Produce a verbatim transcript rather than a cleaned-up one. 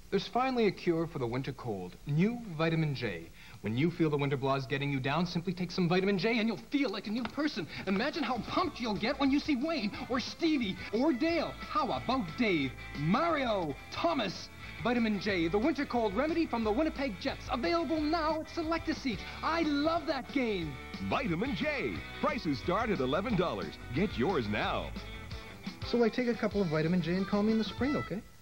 There's finally a cure for the winter cold. New Vitamin J. When you feel the winter blahs getting you down, simply take some Vitamin J and you'll feel like a new person. Imagine how pumped you'll get when you see Wayne or Stevie or Dale. How about Dave, Mario, Thomas? Vitamin J, the winter cold remedy from the Winnipeg Jets. Available now at Select a Seat. I love that game. Vitamin J. Prices start at eleven dollars. Get yours now. So I take a couple of Vitamin J and call me in the spring, okay?